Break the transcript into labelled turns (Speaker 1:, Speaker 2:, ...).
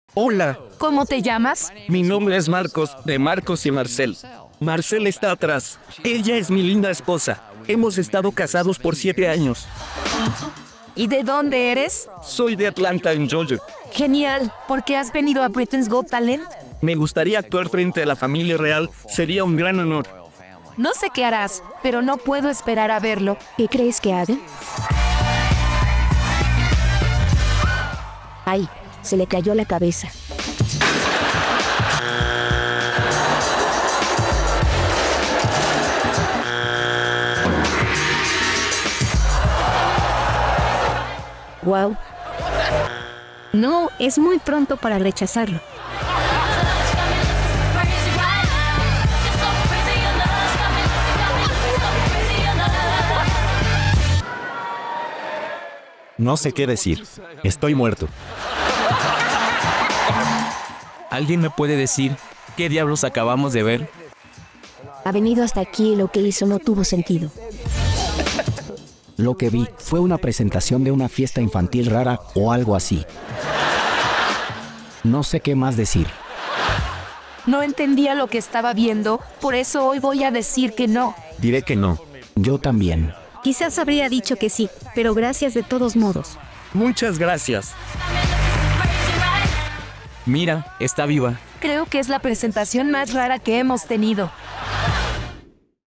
Speaker 1: Hola,
Speaker 2: ¿Cómo te llamas?
Speaker 1: mi nombre es Marcos, de Marcos y Marcel. Marcel está atrás. Ella es mi linda esposa. Hemos estado casados por 7 años.
Speaker 2: ¿Y de dónde eres?
Speaker 1: Soy de Atlanta, en Georgia.
Speaker 2: Genial. ¿Por qué has venido a Britain's Got Talent?
Speaker 1: Me gustaría actuar frente a la familia real. Sería un gran honor.
Speaker 2: No sé qué harás, pero no puedo esperar a verlo.
Speaker 3: ¿Qué crees que haga? Ay, se le cayó la cabeza. Wow. No, es muy pronto para rechazarlo.
Speaker 4: No sé qué decir. Estoy muerto.
Speaker 5: ¿Alguien me puede decir qué diablos acabamos de ver?
Speaker 3: Ha venido hasta aquí y lo que hizo no tuvo sentido.
Speaker 6: Lo que vi fue una presentación de una fiesta infantil rara o algo así. No sé qué más decir.
Speaker 2: No entendía lo que estaba viendo, por eso hoy voy a decir que no.
Speaker 4: Diré que no.
Speaker 6: Yo también.
Speaker 3: Quizás habría dicho que sí, pero gracias de todos modos.
Speaker 1: Muchas gracias.
Speaker 5: Mira, está viva.
Speaker 2: Creo que es la presentación más rara que hemos tenido.